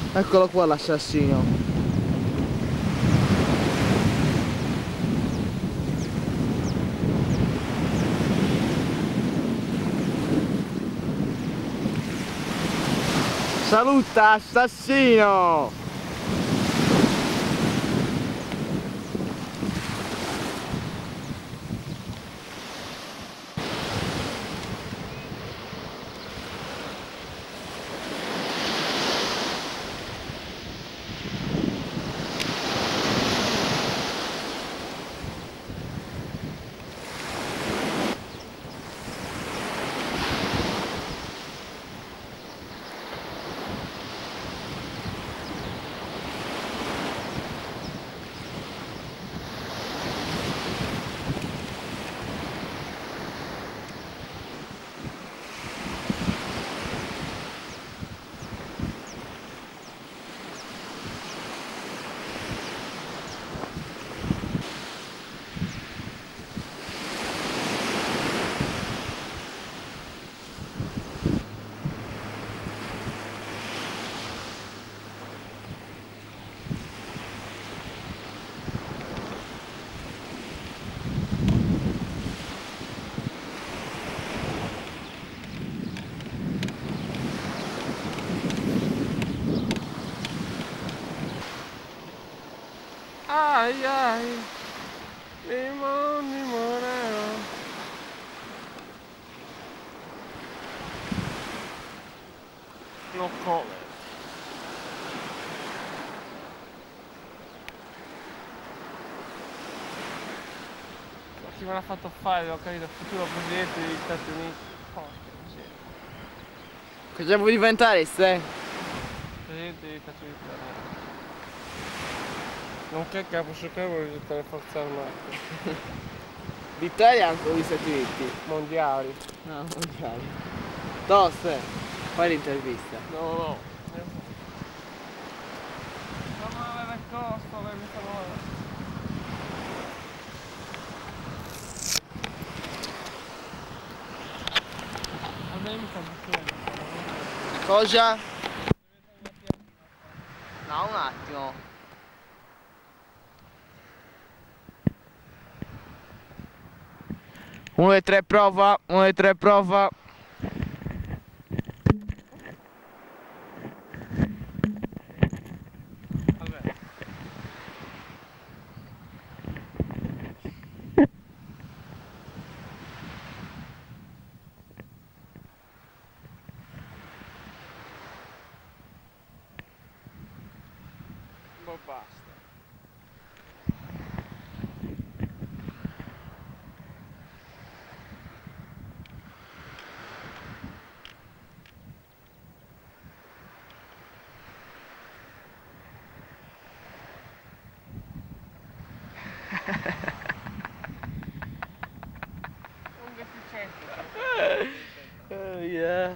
Eccolo qua l'assassino. Saluta assassino! Ai ai, limonero. No comment. Ma chi me l'ha fatto fare, l'ho capito, il futuro presidente degli Stati Uniti. Porca miseria. Cosa vuoi diventare, Ste? Presidente degli Stati Uniti d'America. Nonché capo supremo di tutte le forze armate. L'Italia o gli Stati Uniti? Mondiali. No, mondiali. Tosse, fai l'intervista. No, no. Fa male nel costo, mi fa male. Cosa? No, un attimo. Uno dei tre prova, uno dei tre prova. Vabbè. Boh, basta. Un deficiente. Oh yeah.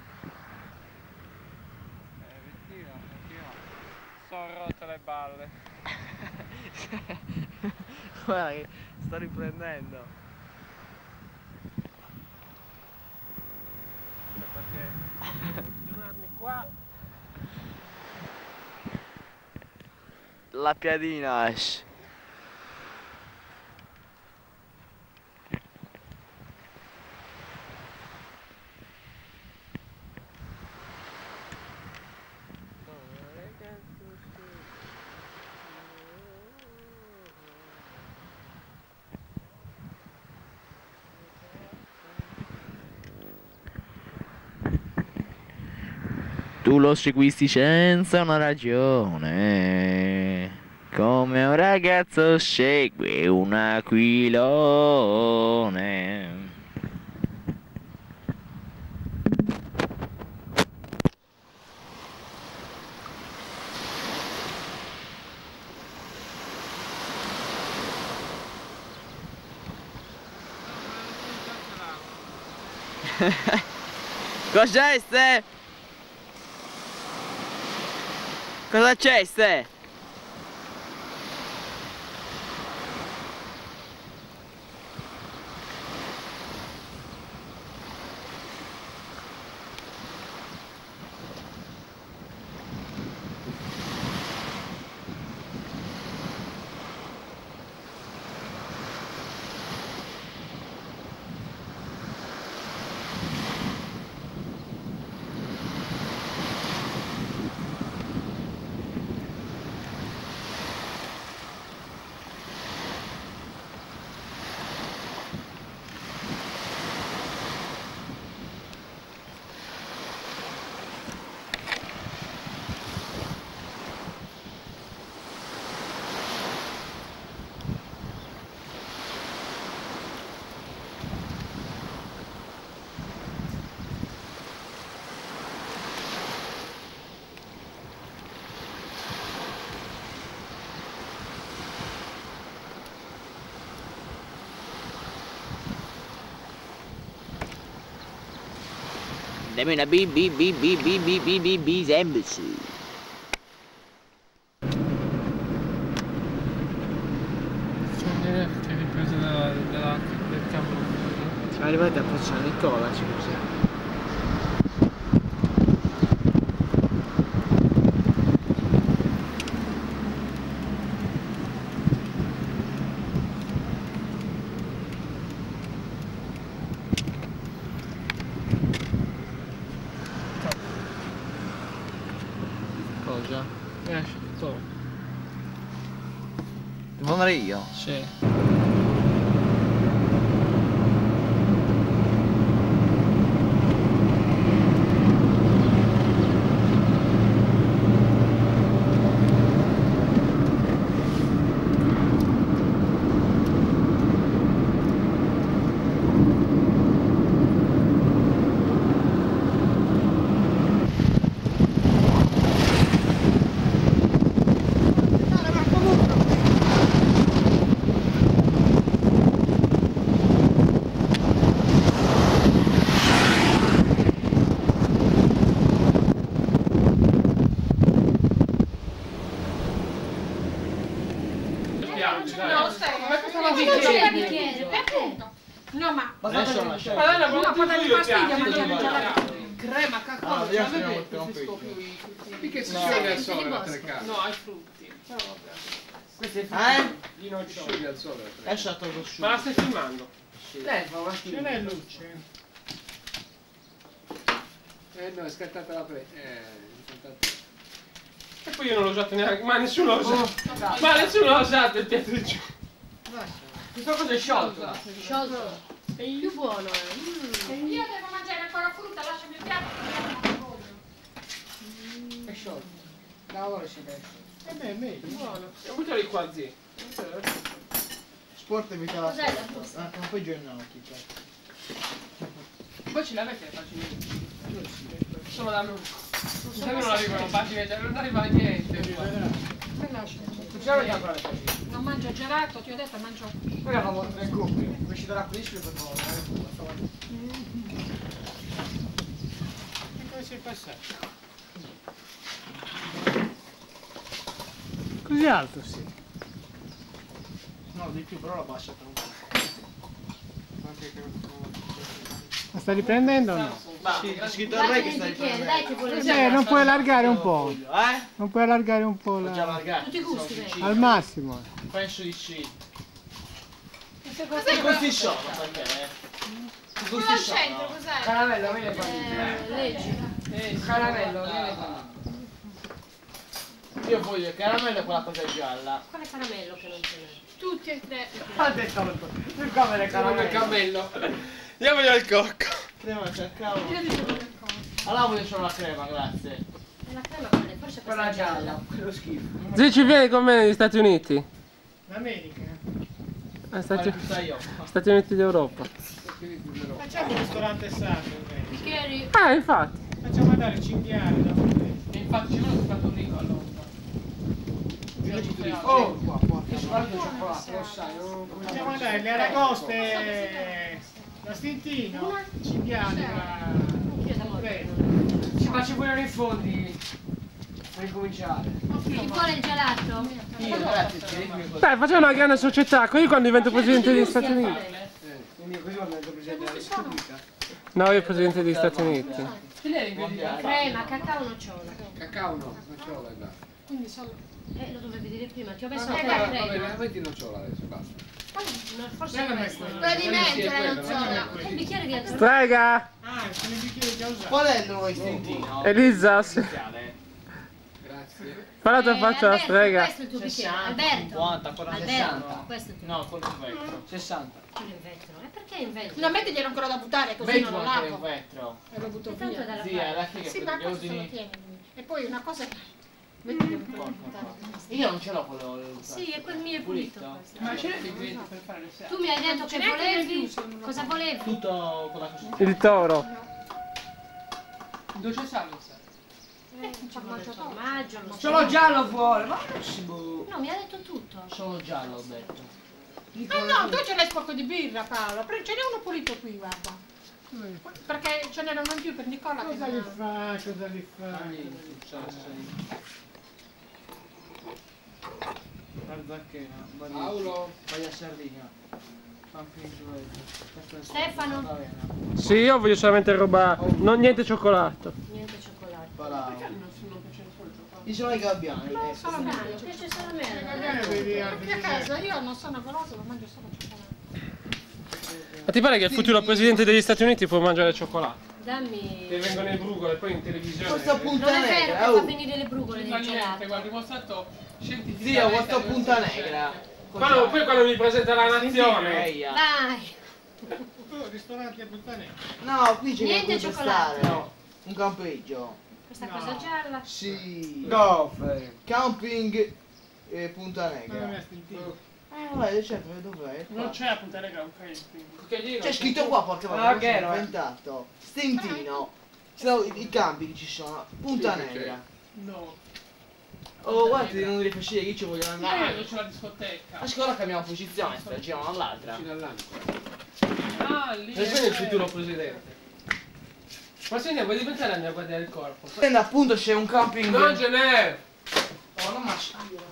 Ritira. Sono rotte le balle. Guarda che sto riprendendo. Perché funzionarmi qua. La piadina. Tu lo seguisti senza una ragione, come un ragazzo segue un aquilone. Cos'è, Ste? Cosa c'è, Ste? Dammi una bi semplice. Che ripresa del cavolo. Siamo arrivati a Pozzo Nicola, ci cos'è? Cosa? Sto. Devo andare io? Sì. No, stai, ma cosa la bicchiere? Appunto. No, ma Adesso non lasciamo. allora non dargli fastidio, mangiare Crema, cacao, Ah, vediamo se abbiamo il tempo. Perché si Sì, scioglie al sì, sole di la bosco. telecamera? No, ai frutti. Però vabbè. questo è Io non ci scioglie al sole la telecamera. Adesso la tolgo Ma la su. stai filmando? Leva, ma Ce n'è luce? No, è scattata la E poi io non l'ho usato neanche, ma nessuno l'ha usato. Ma nessuno l'ha usato il piatto di giù. questo cosa è sciolto? Sciolto. È più buono, Io devo mangiare ancora frutta, lasciami il piatto. È sciolto. Cavolo, si deve. Beh, è meglio. Buono. E buttali qua, zì. Sport e vita la Cos'è la busta? ma poi giornati, cioè. Poi ce l'avete le pagine? Sono da noi. Se non arrivano pagine, non arriva niente. Facciamo ancora le pagine. Non mangio gelato, ti ho detto mangio. Poi eravamo 3 gruppi, uscito da Priscilla per favore. Come sei passato? Così alto, sì. No, di più, però la bassa per un po'. Ma sta riprendendo o no? Sì, c'è scritto il re che sta riprendendo. Dai, che vuole Non puoi allargare un po'. Eh? Non puoi allargare un po' L'ho già allargato. Tutti i gusti, sono vedi? vicino. al massimo. Penso di sì. Cos'è I gusti sono, perché? I gusti sono. cos'è? Caramello, vieni qua. leggi. Caramello, vieni qua. Io voglio il caramello e quella cosa gialla. Quale caramello che non ce n'è? Tutti e tre. Ha detto il camera Caramello, cammello. Io voglio il cocco. Crema cercavo. Allora voglio solo la crema, grazie. È la crema quella, forse questa è gialla. Quello schifo. Zì, ci vieni con me negli Stati Uniti? L'America. Stati io. Uniti d'Europa. Facciamo un ristorante sacro, Bicchieri. Infatti. facciamo andare cinghiale da E infatti ci vuole stato ricco allora. Oh, qua, qua. facciamo andare le aragoste da Stintino, cinghiale da Bicchiere d'amore. Ma ci vogliono i fondi per ricominciare. Il cuore è gelato. Io, grazie, ci dimmi cosa. Dai, facciamo una grande società, così quando divento presidente degli Stati Uniti. Quindi così quando divento presidente della Repubblica. No, io presidente degli Stati Uniti. Crema, cacao, nocciola. Cacao no, nocciola e basta. Quindi solo. Lo dovevi dire prima, ti ho messo Vabbè, anche la Va bene, crema. metti nocciola adesso, basta. No, forse non è quello. Quella di mentola, non so. È il bicchiere di altro. Strega! Ah, sono i bicchieri già usati. Qual è il nuovo istintino? Elisa, Iniziale. Grazie. Guarda la faccia la strega. Questo è il tuo bicchiere. 60, Alberto. 50, 40, Alberto, 60. questo è il tuo. No, quello in vetro. 60. Quello in vetro. E perché in vetro? No, mettiglielo ancora da buttare così non Vetro lo anche in lavo. vetro. E lo butto E tanto è via. da Sì, lavare. alla fine Sì, ma quelli questo se lo ordini. tieni. E poi una cosa è. Mettiglielo ancora da buttare. Io non ce l'ho quello. Sì, è quel mio è pulito. questo. Ma c'è l'ingrediente per fare le sale? Tu mi hai detto che volevi. Cosa volevi? Tutto con la cosa. Il toro. Dove c'è sale? Un formaggio formaggio, lo Solo giallo vuole. Ma No, mi ha detto tutto. Solo giallo ho detto. no, tu ce l'hai sporco di birra, Paolo. Ce n'è uno pulito qui, guarda. Perché ce n'erano in più per Nicola. Cosa li fa? Cosa li fa? Paolo. Vai a Sardegna. Stefano, Sì, io voglio solamente roba. Non niente cioccolato. niente cioccolato. Paolo. Non piace solo il cioccolato. Ci sono i gabbiani. Solo me, mi piace solo a me. Magari vedi Anche a casa io non sono golosa, ma mangio solo cioccolato. Ma ti pare che il futuro presidente degli Stati Uniti può mangiare cioccolato? Dammi. Che vengono i brugole poi in televisione. Questa Non punta è vero che negra. fa Oh. venire le brugole Non nel fa niente, gelato. guarda, dimostrato scientificamente. Zio, questa punta negra. Poi quando mi presenta la nazione. Eia. Dai. Ristoranti a puttane. No, qui c'è Niente da cioccolato. stare. Un campeggio. Questa cosa gialla. Sì. Gofre. Camping Punta Non è Negra. istintivo. Vabbè, certo, dov'è? Non c'è a Punta Negra un camping. C'è scritto qua, porca Ah, vacca, che l'ho era? inventato. Stintino. Se no, i campi che ci sono. Punta Negra. No. Oh, guarda di non rifacire, io ci voglio andare. Io c'ho la discoteca. A scuola cambiamo posizione, giriamo all'altra. Ah, lì. E quello è il futuro presidente. Ma se ne vuoi diventare la mia guardia del corpo? Prende appunto c'è un camping. Non ce n'è! Oh, non ma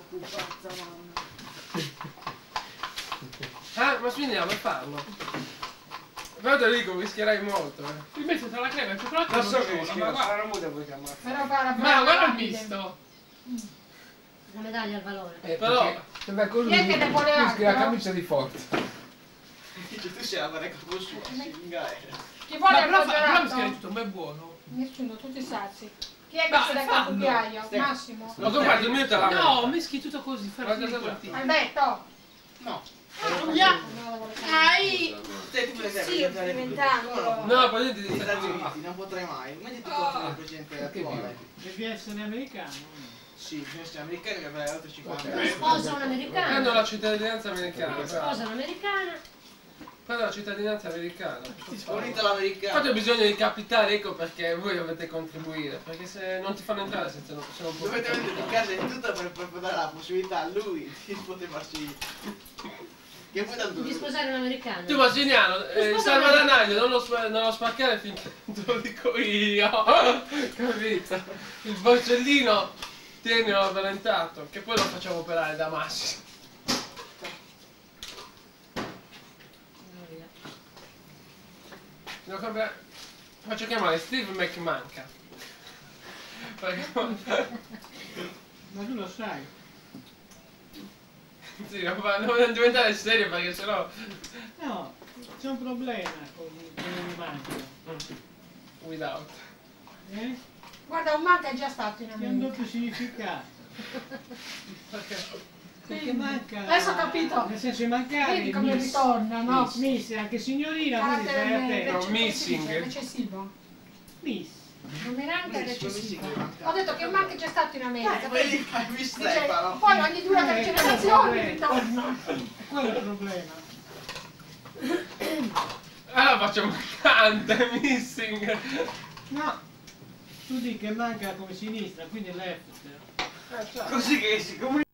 Ah, ma finiamo a farlo. Però te lo dico, rischierai molto, Invece tra la crema e il cioccolato non so che rischierà. Ma guarda la muta puoi chiamare. Però guarda, Ma guarda il misto! La medaglia al valore. Però... Sembra così. Chi è che ne vuole altro? La camicia di forza. tu sei la guardia capo sua. Chi vuole Ma il però mi scrive congelato? tutto, ma è buono. Nessuno, tutti sazi. Chi è che Dai, se ne fallo. cucchiaio? Massimo. L'ho comprato il mio te la No, mischi tutto così, fai Hai detto? No. Hai! Sì, sperimentando. No, poi ti Negli Stati Uniti non potrei mai. Metti tu contro il presidente attuale. Devi essere americano. Sì, bisogna essere americani che avrai altri 50 Mi sposa un'americana. prendo la cittadinanza americana. Mi sposa un'americana. Prendo la cittadinanza americana. Sfornita l'americano. Fate bisogno di capitale, ecco perché voi dovete contribuire. Perché se non ti fanno entrare senza non può. Dovete mettere di casa in tutto per dare la possibilità a lui di poter farsi. Che poi tanto. Di sposare un'americana. Tu Masiniano, Sposami. salvadanaio, non lo spaccare finché te lo dico io. Capito? Il porcellino tienilo avvalentato, che poi lo facciamo operare da Massimo. Devo cambiare. Faccio chiamare Steve McManca. Perché... Ma tu lo sai. Sì, non diventare serio perché sennò. No, c'è un problema con il manco. Without. Guarda, un manca è già stato in Che ha un America. doppio significato. Perché manca. Adesso ho capito. Nel senso mancare. Vedi come miss. ritorna, no? Miss, anche signorina, quindi stai a te. No, missing. Recessivo. Miss. Numerante è recessivo. Ho detto che manca è già stato in America. Vedi, hai visto Dice, Stefano? poi ogni 2 o 3 generazioni ritorna. Quello è il problema. Allora facciamo cante, missing. No, tu dici che manca come sinistra, quindi left. Così che si comunica.